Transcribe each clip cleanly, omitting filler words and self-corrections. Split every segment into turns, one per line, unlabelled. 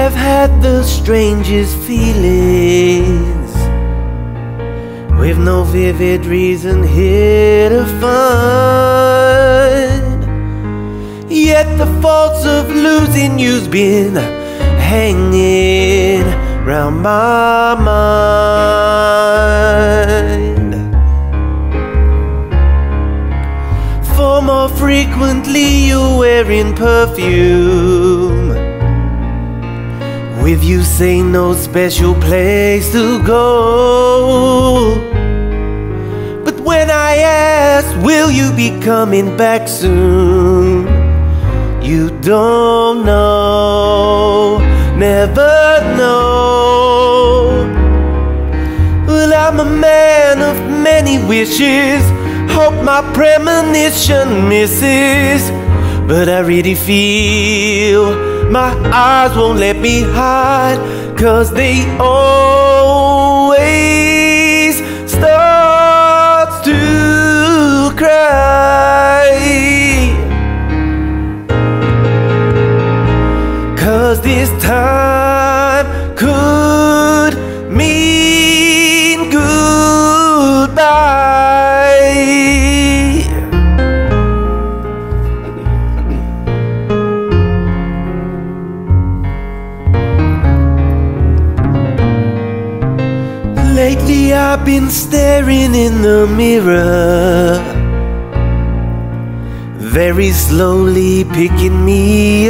have had the strangest feelings, with no vivid reason here to find. Yet the thoughts of losing you's been hanging round my mind. For more frequently you're wearing perfume, with you say no special place to go. But when I ask, will you be coming back soon, you don't know, never know. Well, I'm a man of many wishes, hope my premonition misses. But I really feel my eyes won't let me hide, 'cause they always start to cry. 'Cause this time could mean goodbye. Lately I've been staring in the mirror, very slowly picking me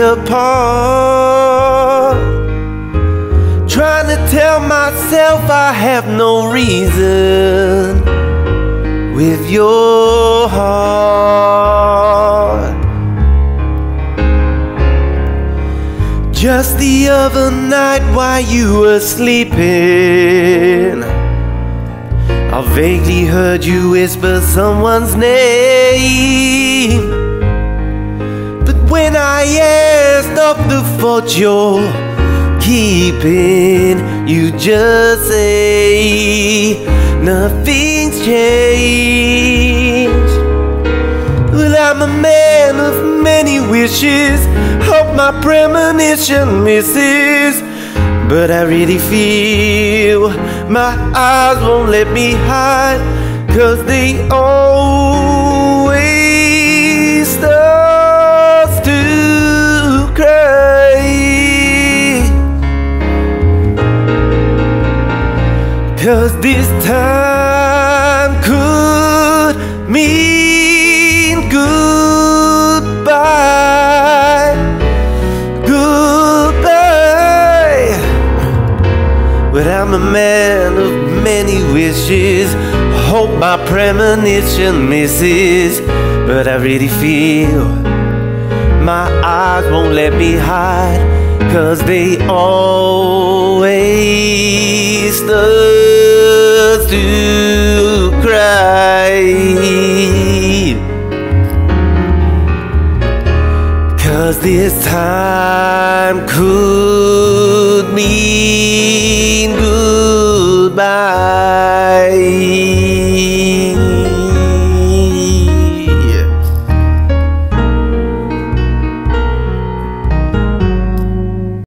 apart, trying to tell myself I have no reason with your heart. Just the other night while you were sleeping, I vaguely heard you whisper someone's name. But when I asked of the thought you're keeping, you just say nothing's changed. Well, I'm a man of many wishes, hope my premonition misses. But I really feel my eyes won't let me hide, 'cause they always start to cry. 'Cause this time could mean goodbye. Goodbye. But I'm a man of many wishes, hope my premonition misses. But I really feel my eyes won't let me hide, 'cause they always start to cry. 'Cause this time could mean